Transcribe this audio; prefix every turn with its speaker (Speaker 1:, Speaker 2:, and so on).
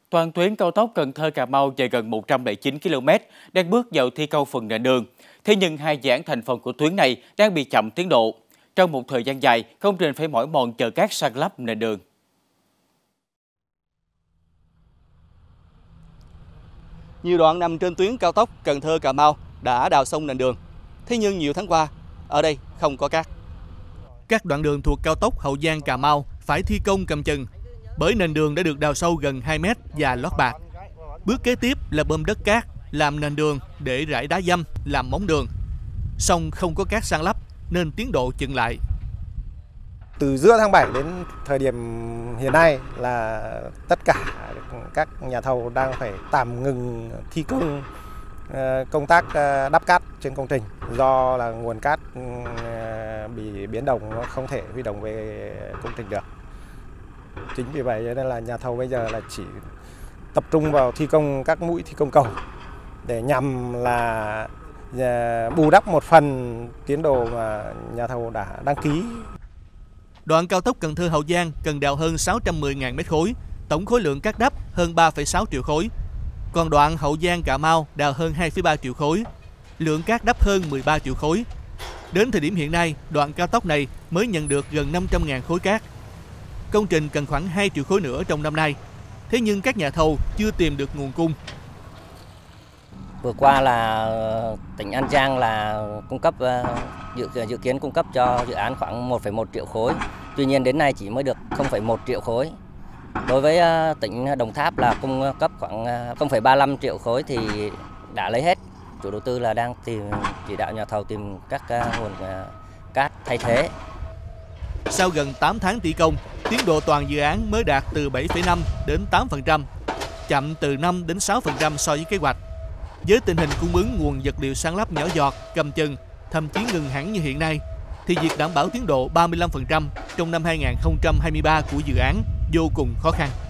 Speaker 1: Toàn tuyến cao tốc Cần Thơ - Cà Mau dài gần 109 km đang bước vào thi công phần nền đường. Thế nhưng hai dự án thành phần của tuyến này đang bị chậm tiến độ. Trong một thời gian dài, công trình phải mỏi mòn chờ cát san lấp nền đường.
Speaker 2: Nhiều đoạn nằm trên tuyến cao tốc Cần Thơ - Cà Mau đã đào xong nền đường. Thế nhưng nhiều tháng qua, ở đây không có cát. Các đoạn đường thuộc cao tốc Hậu Giang - Cà Mau phải thi công cầm chừng bởi nền đường đã được đào sâu gần 2 mét và lót bạt. Bước kế tiếp là bơm đất cát làm nền đường để rải đá dăm làm móng đường. Song không có cát san lấp nên tiến độ chững lại.
Speaker 3: Từ giữa tháng 7 đến thời điểm hiện nay là tất cả các nhà thầu đang phải tạm ngừng thi công công tác đắp cát trên công trình do là nguồn cát bị biến động, nó không thể huy động về công trình được. Chính vì vậy nên là nhà thầu bây giờ là chỉ tập trung vào thi công các mũi thi công cầu để nhằm là bù đắp một phần tiến độ mà nhà thầu đã đăng ký.
Speaker 2: Đoạn cao tốc Cần Thơ - Hậu Giang cần đào hơn 610.000 mét khối, tổng khối lượng cát đắp hơn 3,6 triệu khối. Còn đoạn Hậu Giang - Cà Mau đào hơn 2,3 triệu khối, lượng cát đắp hơn 13 triệu khối. Đến thời điểm hiện nay, đoạn cao tốc này mới nhận được gần 500.000 khối cát. Công trình cần khoảng 2 triệu khối nữa trong năm nay. Thế nhưng các nhà thầu chưa tìm được nguồn cung.
Speaker 4: Vừa qua là tỉnh An Giang là cung cấp dự kiến cung cấp cho dự án khoảng 1,1 triệu khối. Tuy nhiên đến nay chỉ mới được 0,1 triệu khối. Đối với tỉnh Đồng Tháp là cung cấp khoảng 0,35 triệu khối thì đã lấy hết. Chủ đầu tư là đang chỉ đạo nhà thầu tìm các nguồn cát thay thế.
Speaker 2: Sau gần 8 tháng thi công, tiến độ toàn dự án mới đạt từ 7,5 đến 8%, chậm từ 5 đến 6% so với kế hoạch. Với tình hình cung ứng nguồn vật liệu san lấp nhỏ giọt, cầm chừng, thậm chí ngừng hẳn như hiện nay, thì việc đảm bảo tiến độ 35% trong năm 2023 của dự án vô cùng khó khăn.